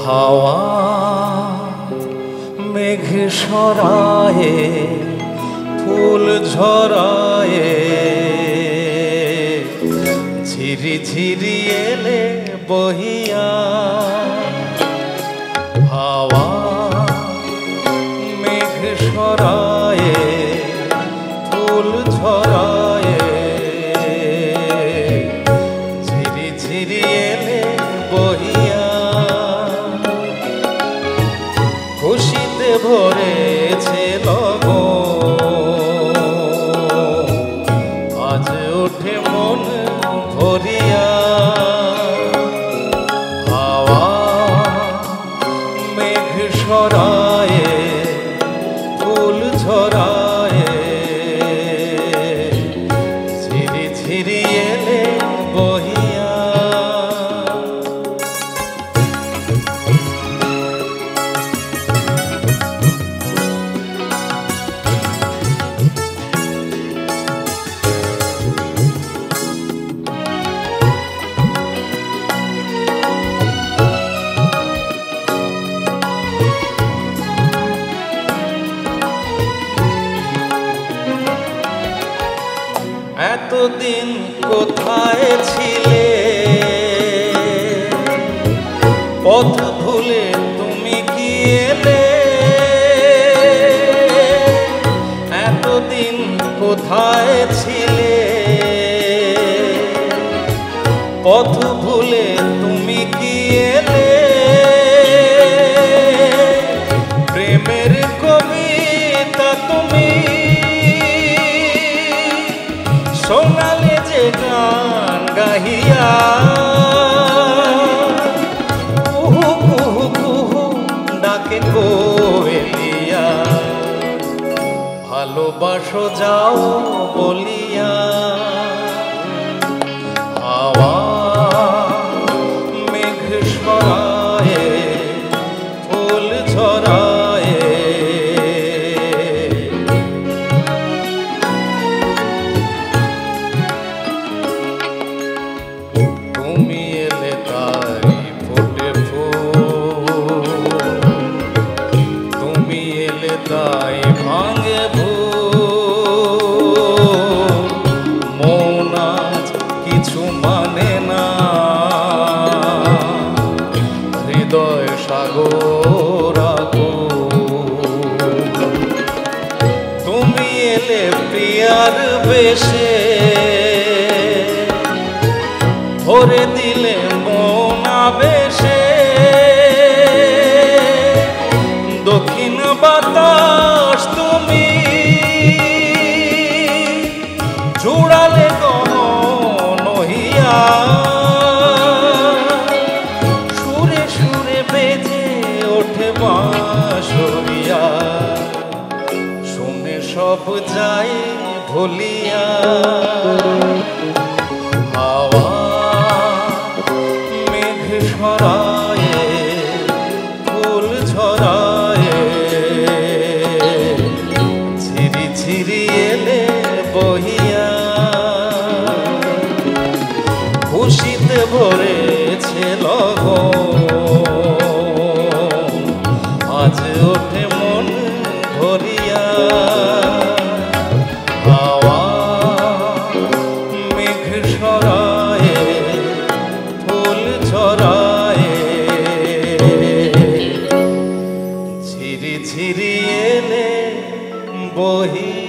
হাওয়া মেঘ সরায়ে ফুল ঝরায়ে ঝিরি ঝিরি এলে বহিয়া হাওয়া মেঘ সরায়ে ফুল ঝরায়ে ঝিরি ঝিরি এলে বহিয়া খুশিতে ভরেছে লগন আজ ওঠে মন ভরিয়া হাওয়া মেঘ সরায়ে ফুল ঝরায়ে ঝিরি ঝিরি এলে বহিয়া এতদিন কোথায় ছিলে পথ ভুলে তুমি কি এলে এতদিন কোথায় ছিলে পথ ভুলে তুমি কি এলে প্রেমের কবিতা তুমি শোনালে যে গান গাহিয়া কুহু কুহু কুহু ডাকে কোয়েলিয়া ভালোবাসো যাও বলিয়া হাওয়া মেঘ সরায়ে ফুল ঝরায়ে তুমি এলে তাই ফোটে ফুল তুমি এলে তাই ভাঙে ভুল মন আজ কিছু মানে না হৃদয় সাগর আকুল তুমি এলে প্রিয়ার বেশে ভরে দিলে মন আবেশে দক্ষিণ বাতাস তুমি জুড়ালে গহন হইয়া সুরে সুরে বেজে ওঠে বাঁশরিয়া শুনে সব যাই ভুলিয়া হাওয়া মেঘ সরায়ে ফুল ঝরায়ে ঝিরি ঝিরি এলে বহিয়া খুশিতে ভরেছে লগন আজ ওঠে মন ভরিয়া হাওয়া মেঘ সরায়ে ফুল ঝরায়ে ঝিরি ঝিরি এলে বহিয়া।